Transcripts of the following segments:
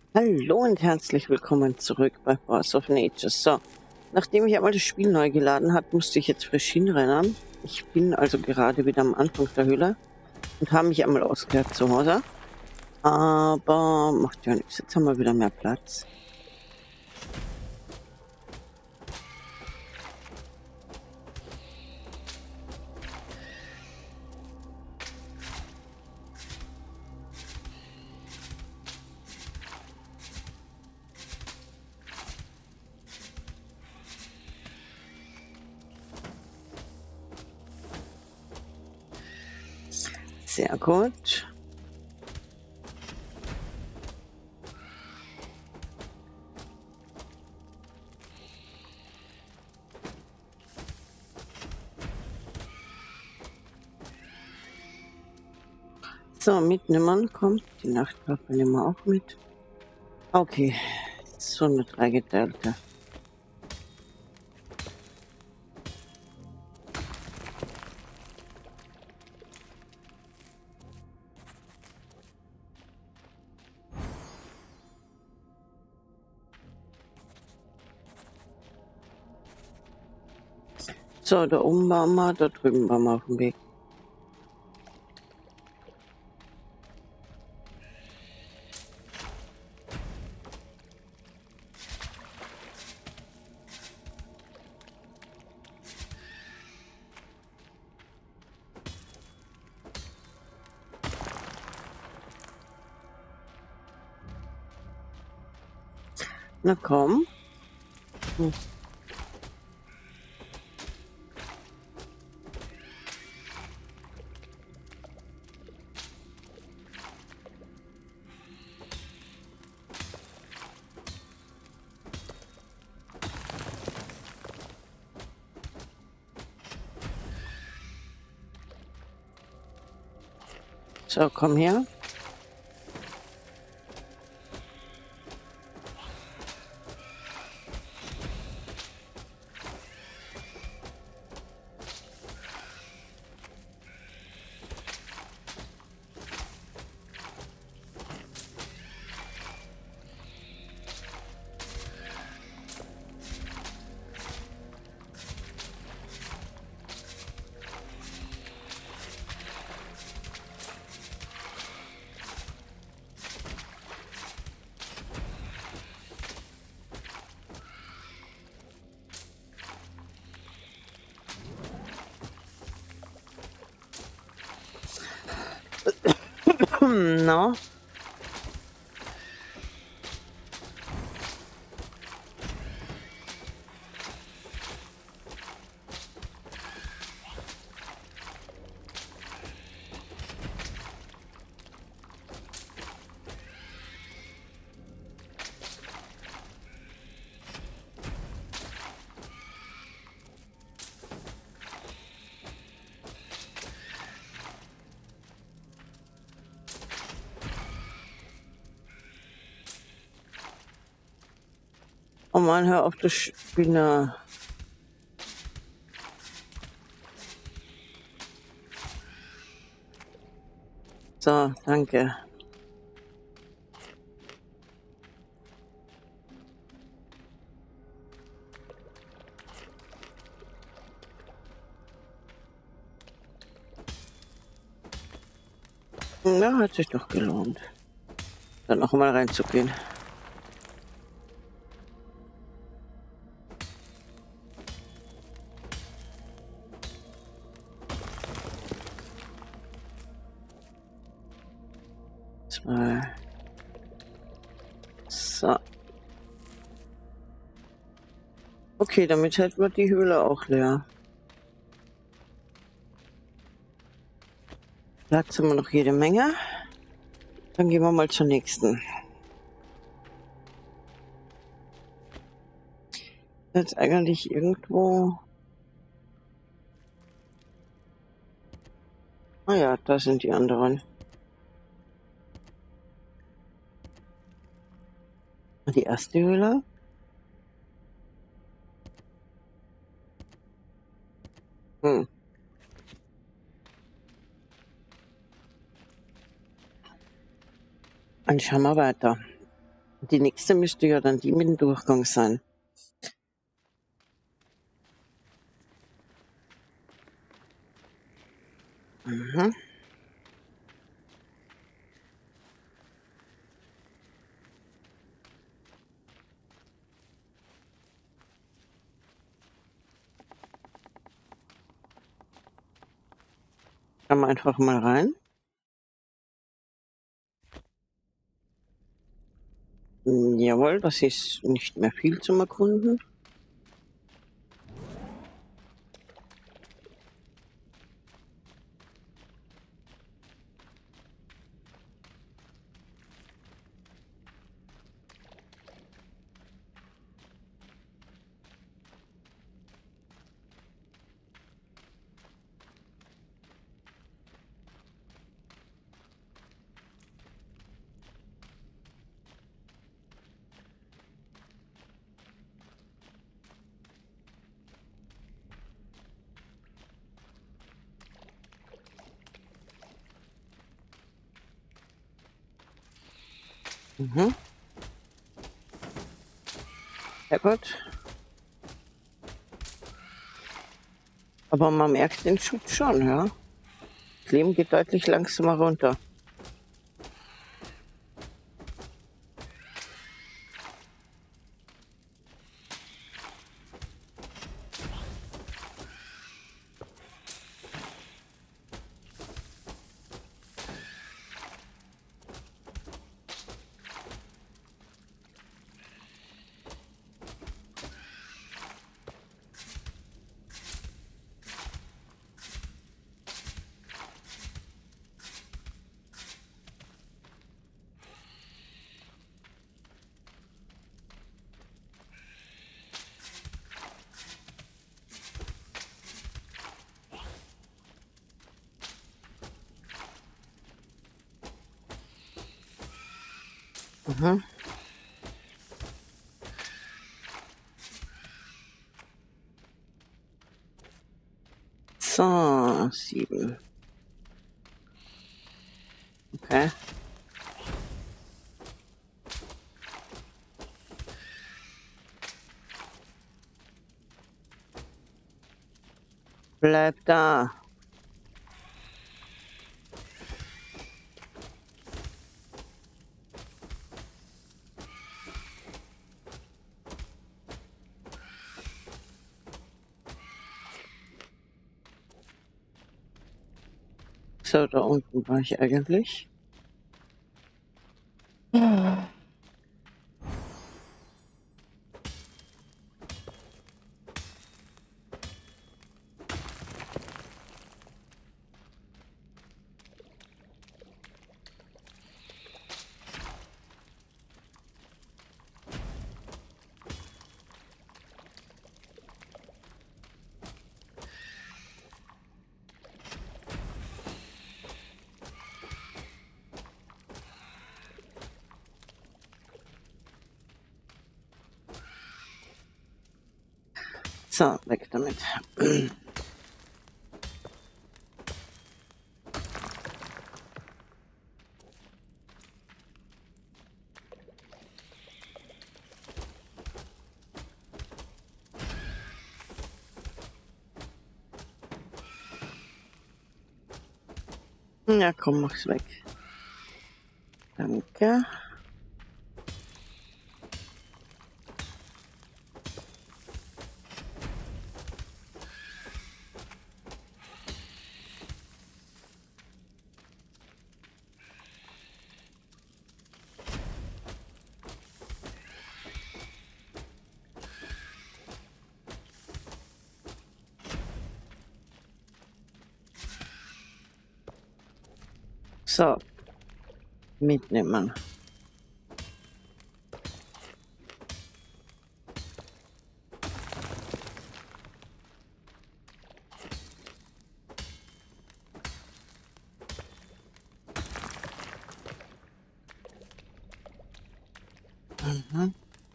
Hallo und herzlich willkommen zurück bei Force of Nature. So, nachdem ich einmal das Spiel neu geladen habe, musste ich jetzt frisch hinrennen. Ich bin also gerade wieder am Anfang der Höhle und habe mich einmal ausgekehrt zu Hause. Aber macht ja nichts, jetzt haben wir wieder mehr Platz. Sehr gut. So, mitnehmen kommt. Die Nachtwache nehmen wir auch mit. Okay, so eine dreigeteilte. So, da oben waren wir, da drüben waren wir auf dem Weg. Na komm. Hm. So, komm her. No. Oh Mann, hör auf, du Spinner. So, danke. Ja, hat sich doch gelohnt, da noch mal reinzugehen. Zwei. So. Okay, damit hätten wir die Höhle auch leer. Platz haben wir noch jede Menge. Dann gehen wir mal zur nächsten. Jetzt eigentlich irgendwo. Ah ja, da sind die anderen. Die erste Höhle. Hm. Dann schauen wir weiter. Die nächste müsste ja dann die mit dem Durchgang sein. Mhm. Schauen wir einfach mal rein. Jawohl, das ist nicht mehr viel zum Erkunden. Mhm. Sehr gut. Aber man merkt den Schutz schon, ja. Das Leben geht deutlich langsamer runter. Mhm. So, 7. Okay. Bleib da. So, da unten war ich eigentlich. So, weg damit. Ja, komm, mach's weg. Danke. So, mitnehmen. Mhm.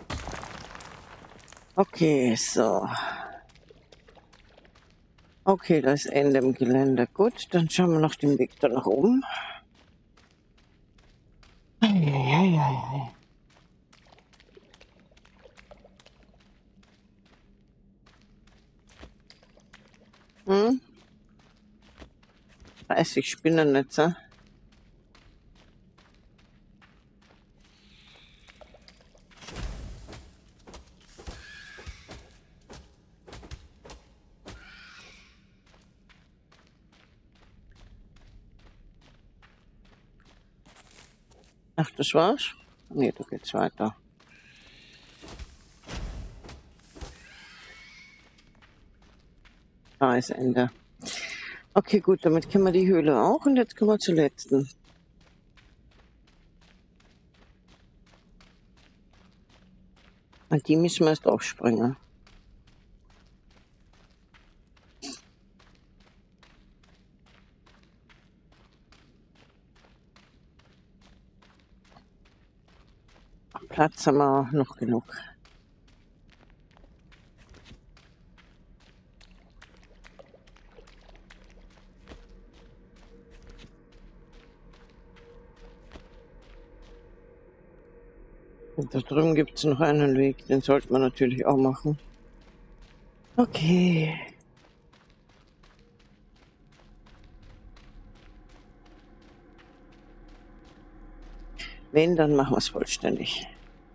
Okay, so. Okay, da ist Ende im Gelände. Gut, dann schauen wir noch den Weg da nach oben. Eieieiei. 30 Spinnennetze. Ach, das war's? Nee, da geht's weiter. Da ist Ende. Okay, gut, damit kennen wir die Höhle auch und jetzt kommen wir zur letzten. Und die müssen wir erst aufspringen. Platz haben wir noch genug. Und da drüben gibt es noch einen Weg, den sollte man natürlich auch machen. Okay. Wenn, dann machen wir es vollständig.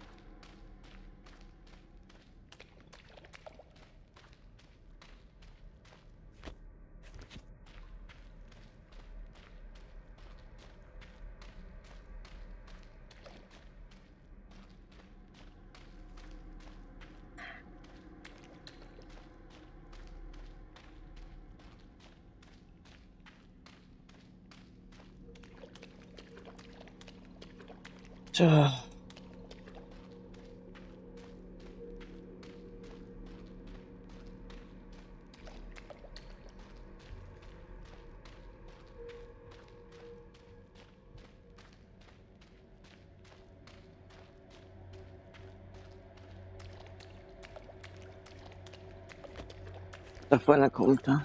So. Da vorne kommt er.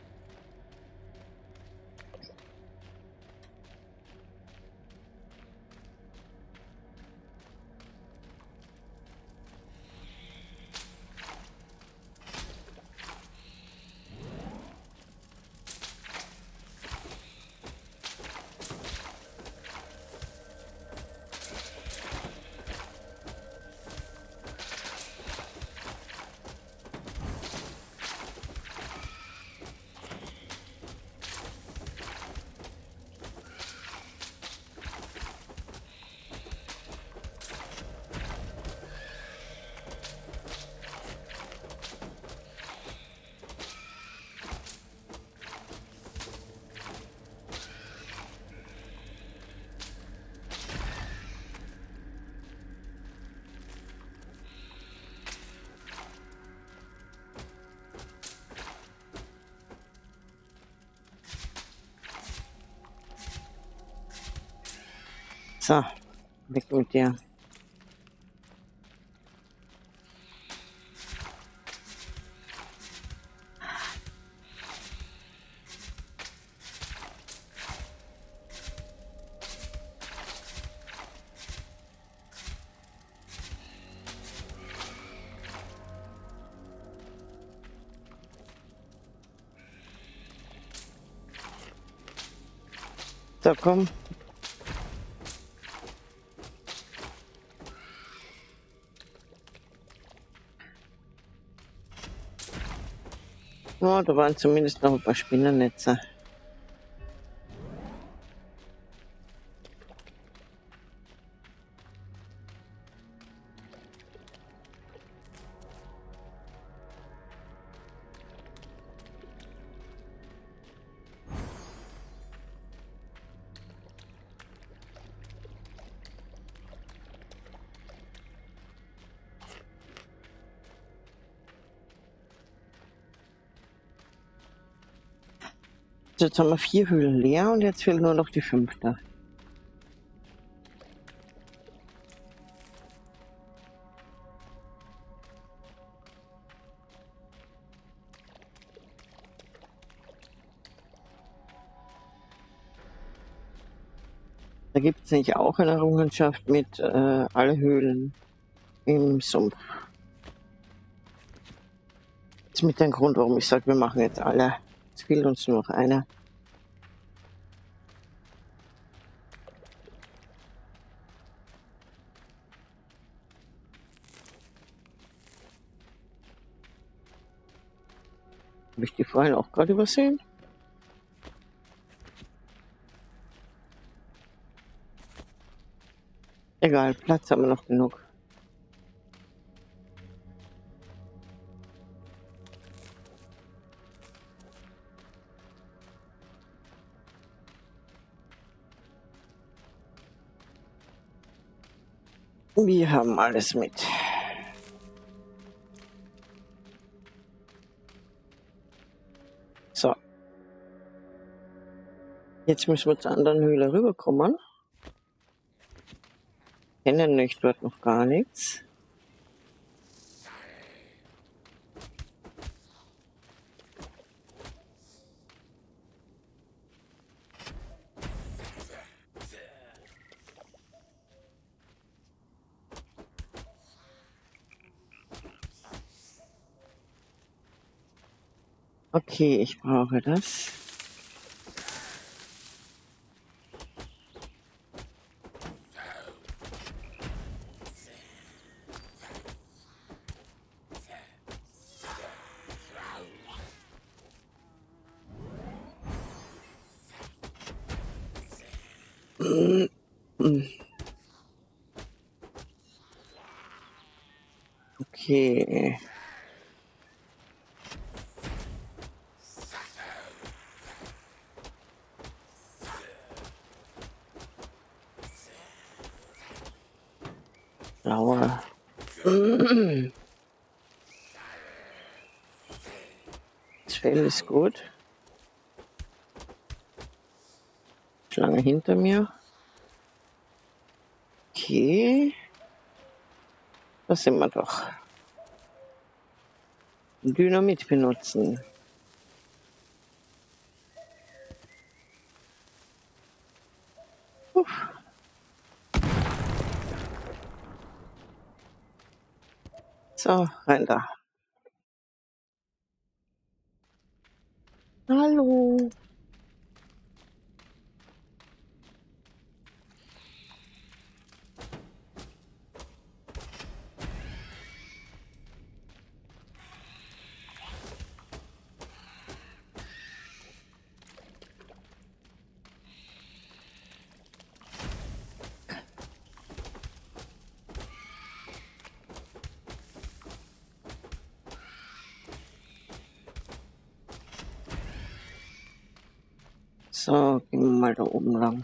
So, weg mit dir. So, komm. Oh, da waren zumindest noch ein paar Spinnennetze. Jetzt haben wir 4 Höhlen leer und jetzt fehlt nur noch die 5. Da gibt es nämlich auch eine Errungenschaft mit alle Höhlen im Sumpf. Das ist mit dem Grund, warum ich sage, wir machen jetzt alle. Es fehlt uns nur noch eine. Habe ich die vorhin auch gerade übersehen? Egal, Platz haben wir noch genug. Wir haben alles mit. So. Jetzt müssen wir zur anderen Höhle rüberkommen. Kennen nicht dort noch gar nichts. Okay, ich brauche das. Okay. Blaue. Das Fell ist gut. Schlange hinter mir. Okay. Da sind wir doch. Dynamit benutzen. Uff. So, rein da. Hallo. So, gehen wir mal da oben lang.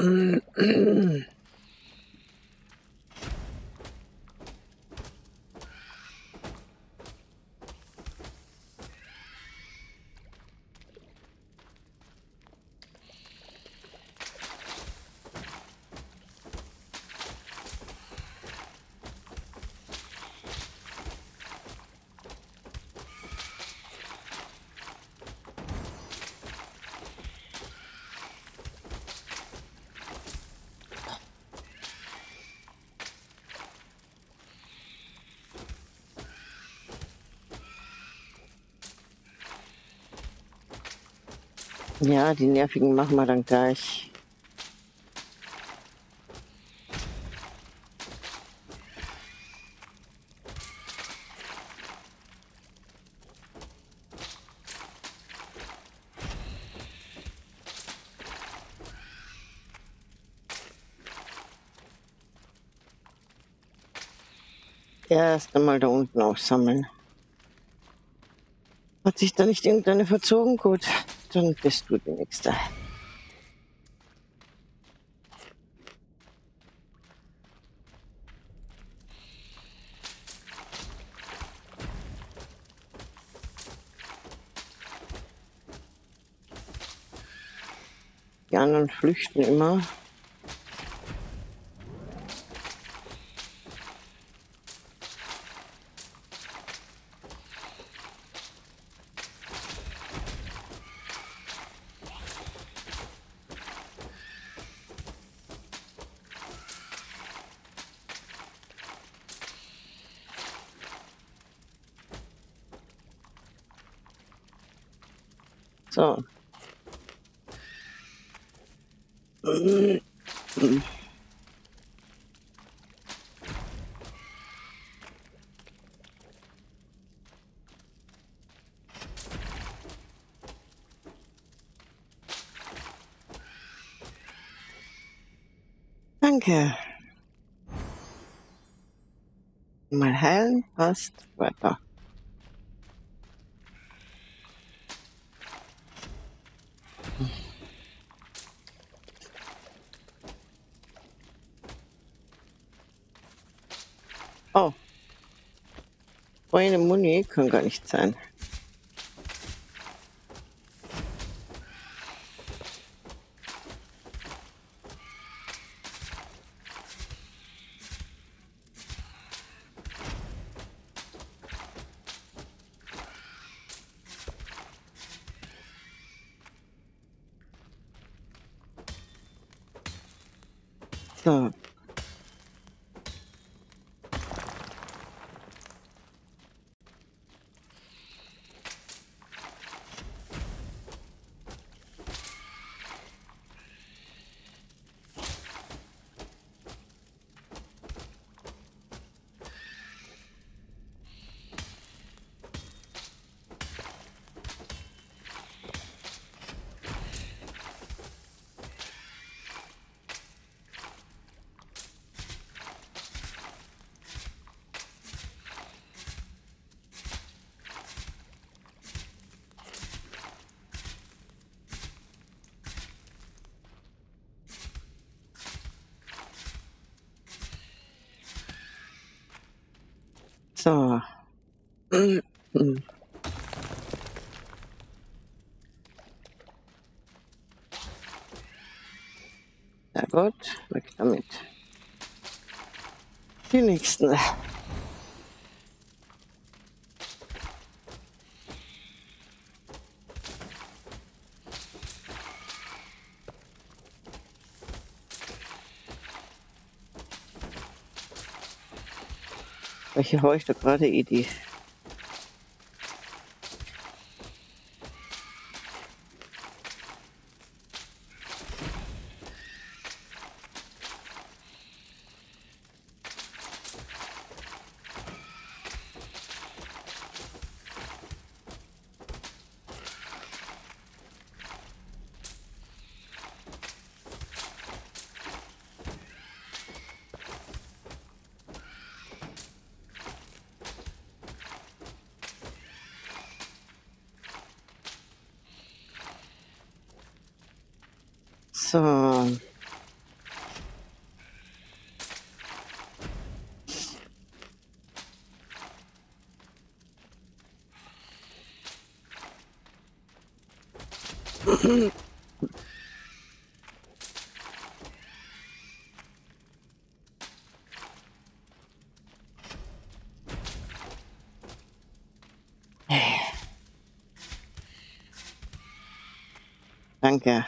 Ja, die nervigen machen wir dann gleich. Erst einmal da unten aufsammeln. Hat sich da nicht irgendeine verzogen? Gut, dann bist du die Nächste. Die anderen flüchten immer. So. Danke. Mal heilen, passt, weiter. Oh, meine Muni kann gar nicht sein. So. So. Sehr gut, weg damit. Die nächsten. Welche habe ich da gerade Idee? So. Danke.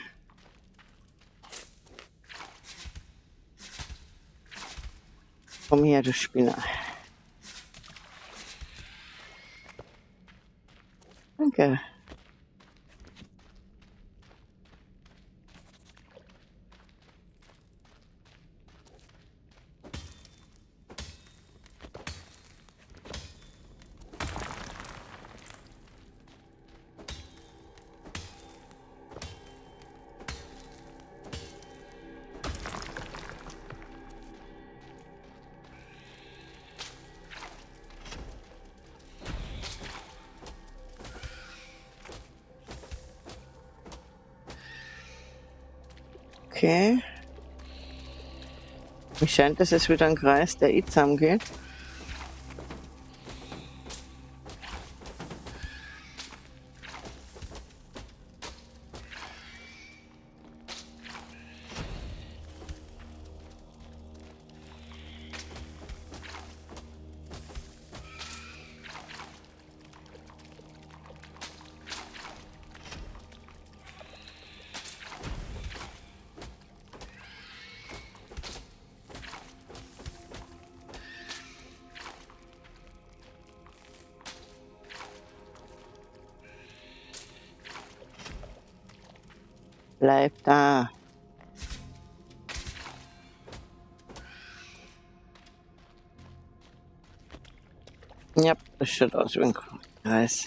Komm her, du Spinner. Danke. Okay. Mir scheint, das ist wieder ein Kreis, der eh zusammengeht. Bleib da. Ja, das schaut aus wie ein Kreis.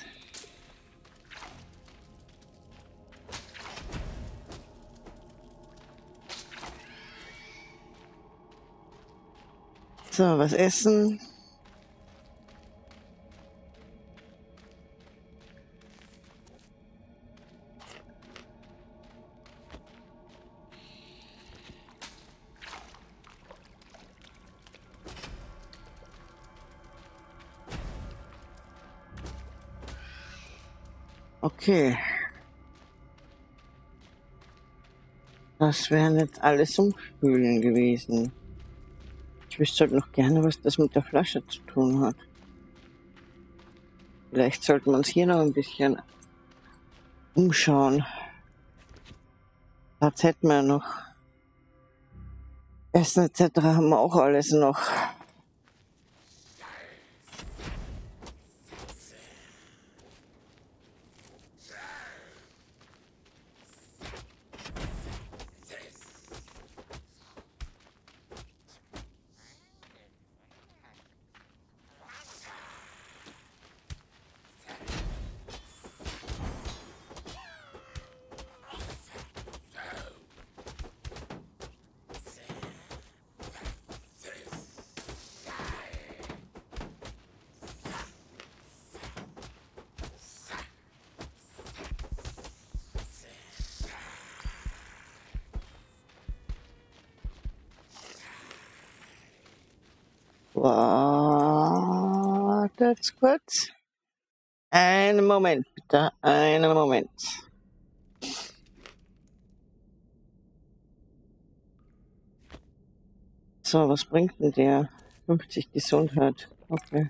So, was essen. Okay. Das wären jetzt alles Umspülen gewesen. Ich wüsste halt noch gerne, was das mit der Flasche zu tun hat. Vielleicht sollten wir uns hier noch ein bisschen umschauen. Platz hätten wir noch. Essen etc. haben wir auch alles noch. Wartet kurz. Einen Moment, bitte. Einen Moment. So, was bringt denn der? 50 Gesundheit. Okay.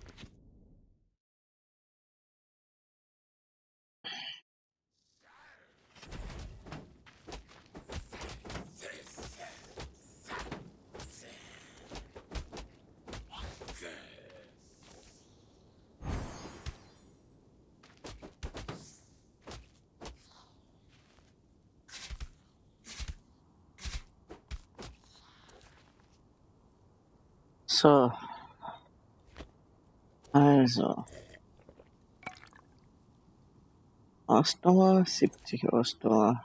So. Also. Ausdauer, 70 Ausdauer.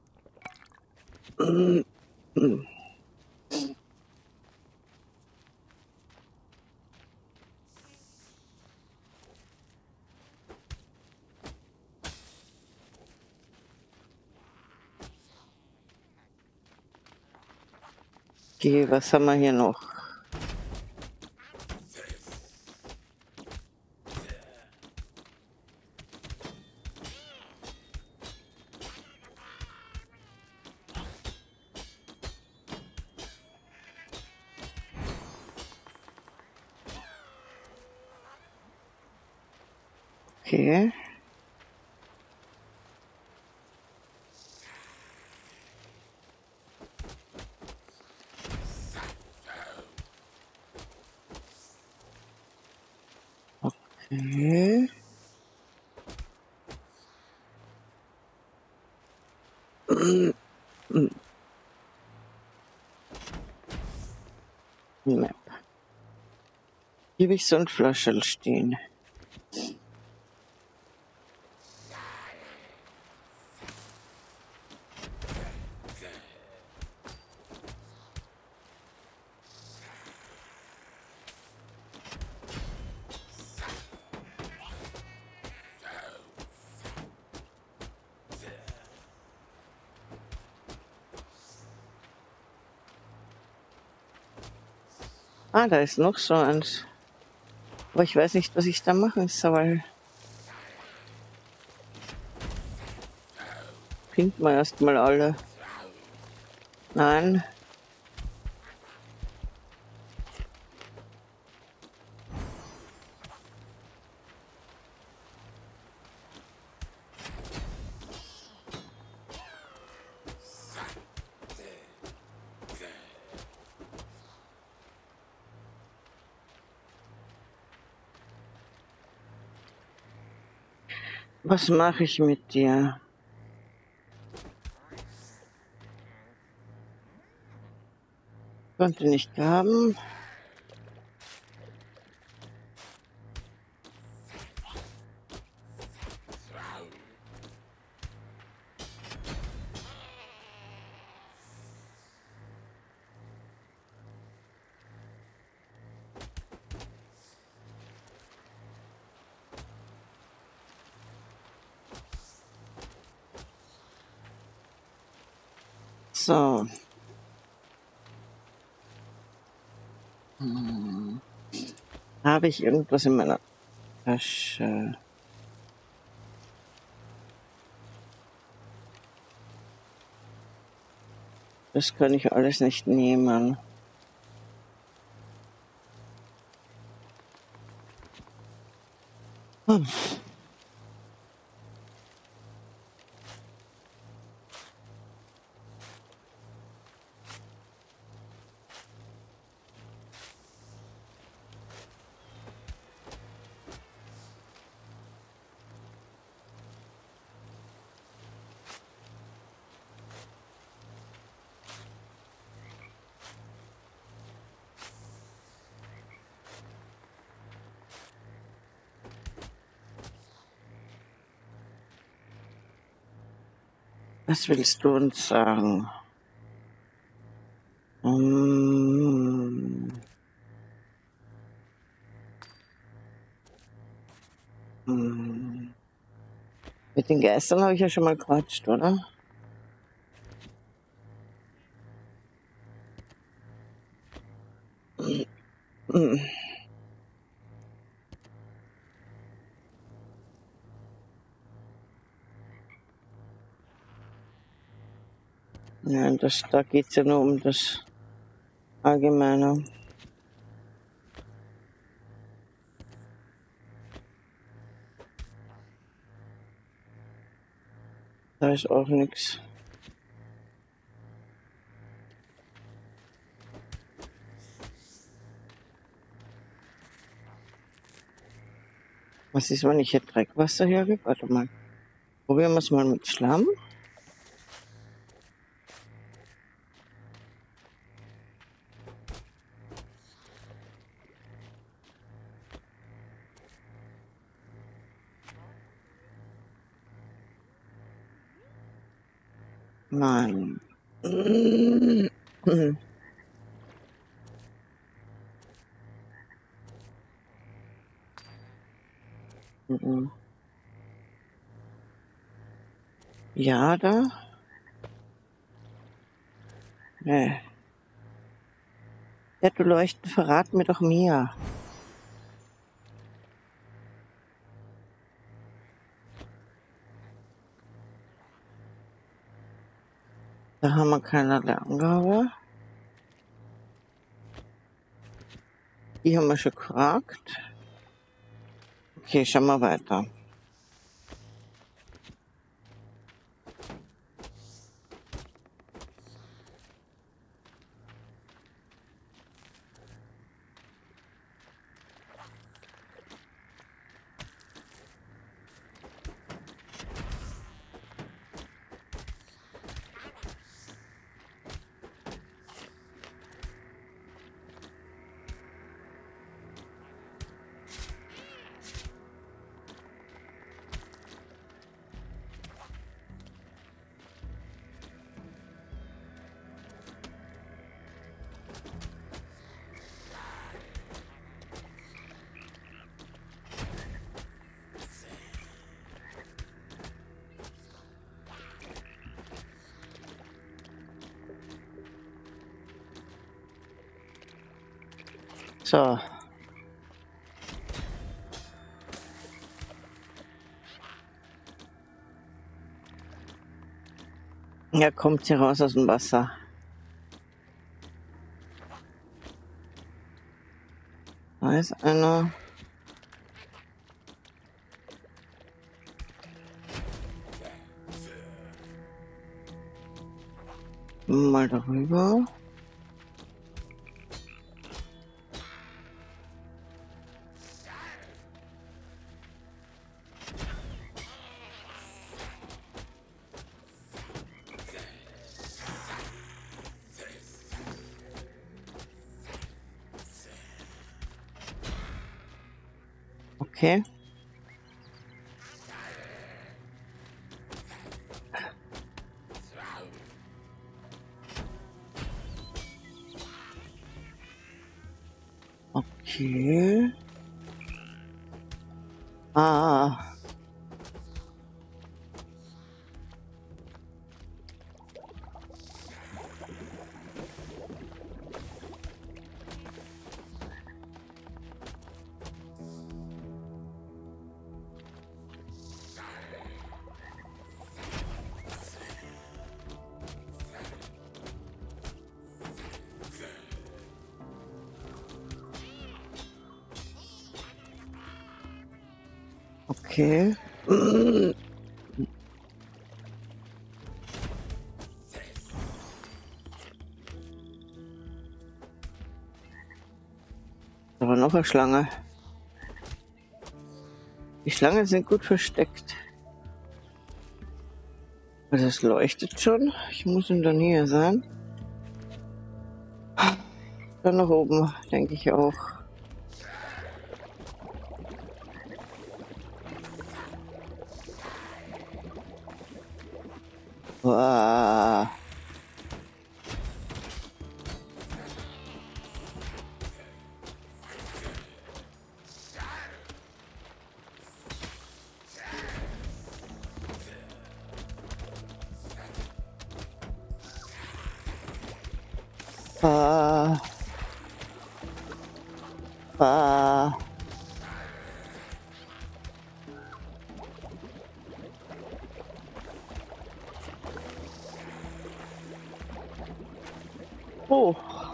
Okay, was haben wir hier noch? Okay. Okay. Map. Hier habe ich so ein Flascherl stehen. Ah, da ist noch so eins. Aber ich weiß nicht, was ich da machen soll. Finden wir erstmal alle. Nein. Was mache ich mit dir? Konnte nicht haben. So. Hm. Habe ich irgendwas in meiner Tasche? Das kann ich alles nicht nehmen. Hm. Was willst du uns sagen? Hm. Hm. Mit den Geistern habe ich ja schon mal gequatscht, oder? Hm. Ja, da geht es ja nur um das Allgemeine. Da ist auch nichts. Was ist, wenn ich hier Dreckwasser hergebe? Warte mal. Probieren wir es mal mit Schlamm. Nein. Ja, da? Nee. Ja, du Leuchten, verrat mir doch mehr. Da haben wir keinerlei Angabe. Die haben wir schon gefragt. Okay, schauen wir weiter. So. Ja, kommt hier raus aus dem Wasser. Da ist einer. Mal darüber. Okay. Okay. Ah. Okay. Aber noch eine Schlange. Die Schlangen sind gut versteckt. Also es leuchtet schon. Ich muss in der Nähe sein. Dann nach oben, denke ich auch. Wow. Ah. Ah. Oh.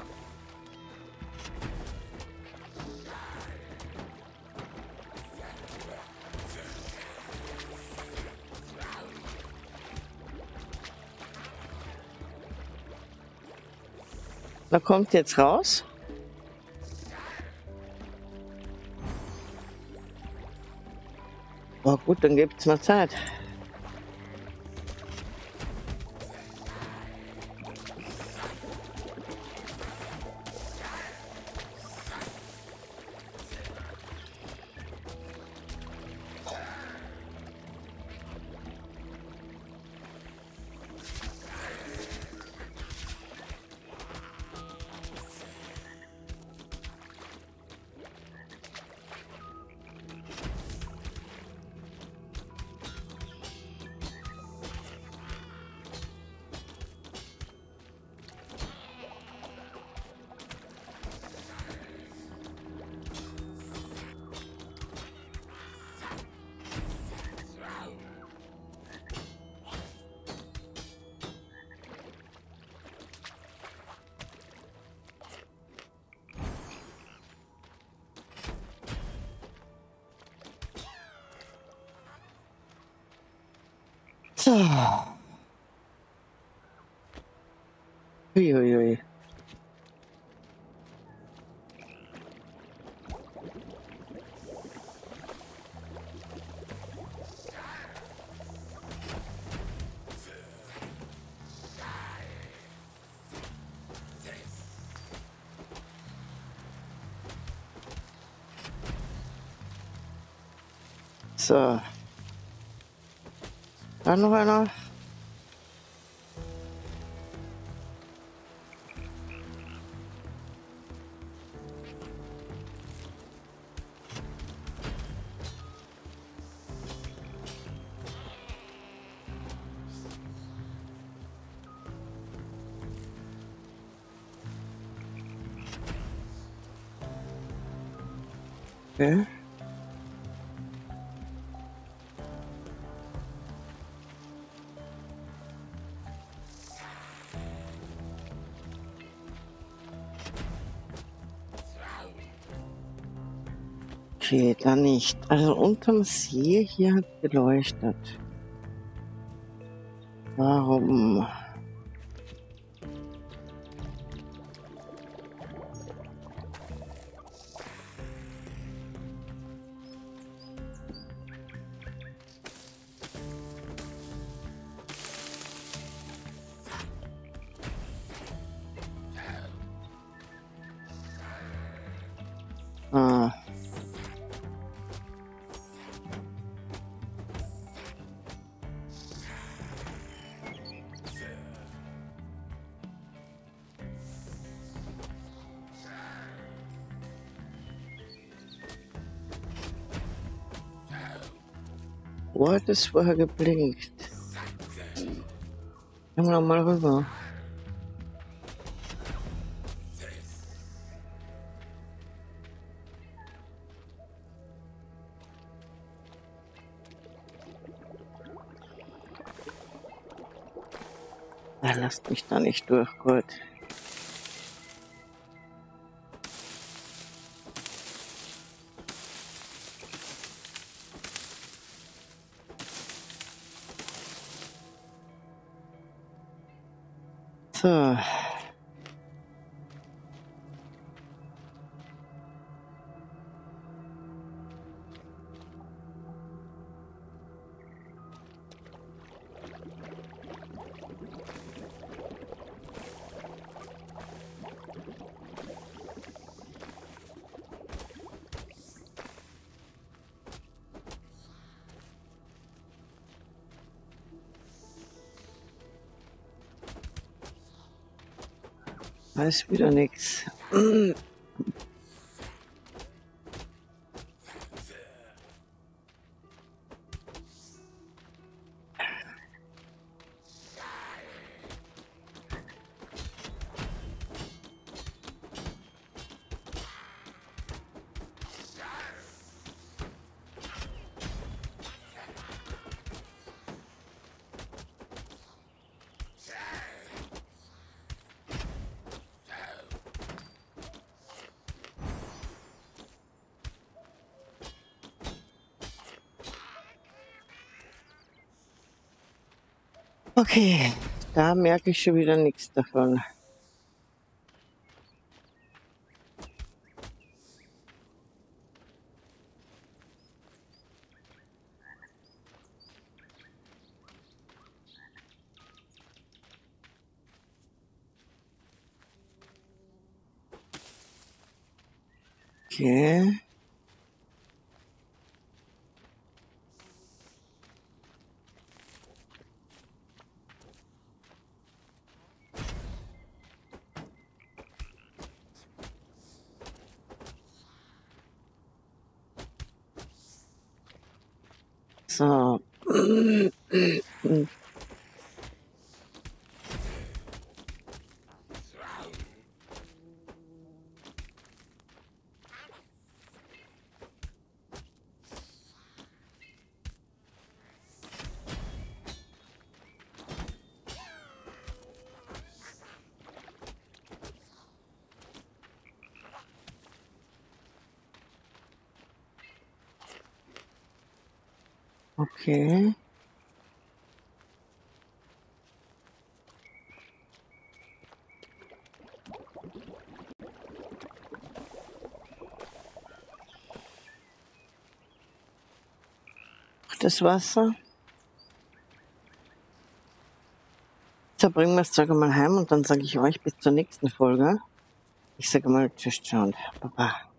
Da kommt jetzt raus. Oh gut, dann gibt's mal Zeit. So. Uiuiui. So. Dann noch einer. Okay. Okay, da nicht. Also unterm See hier hat geleuchtet. Warum? Ah. Wo hat es vorher geblinkt? Gehen wir noch mal rüber. Ah, lasst mich da nicht durch, gut. So. Da ist wieder nichts. Okay, da merke ich schon wieder nichts davon. Okay. So. Okay. Das Wasser. So, bringen wir das Zeug mal heim und dann sage ich euch bis zur nächsten Folge. Ich sage mal Tschüss, ciao und Baba.